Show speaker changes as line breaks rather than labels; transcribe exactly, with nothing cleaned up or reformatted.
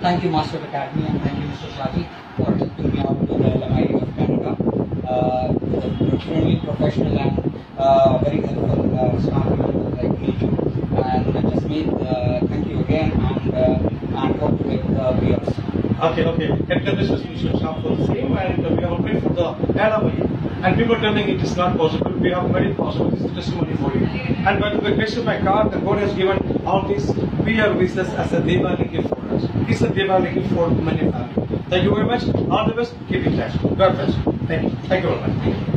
thank you, Master Academy, and thank you, Mr Shah, for taking me out to the L M I A of Canada. Uh, the friendly, professional, and uh, very helpful uh, staff people like me too. And Jasmeet, uh, thank you again, and uh, and hope to get uh, viewers.
Okay, okay. Congratulations, Mr Shah, for the same, and uh, we have applied for the L M I A. And people telling it is not possible. We have made it possible. This is testimony for you. And by the way, based on my card, the God has given all these P R visas as a Diwali gift for us. It's a Diwali gift for many families. Thank you very much. All the best. Keep in touch. God bless you. Thank you. Thank you very much.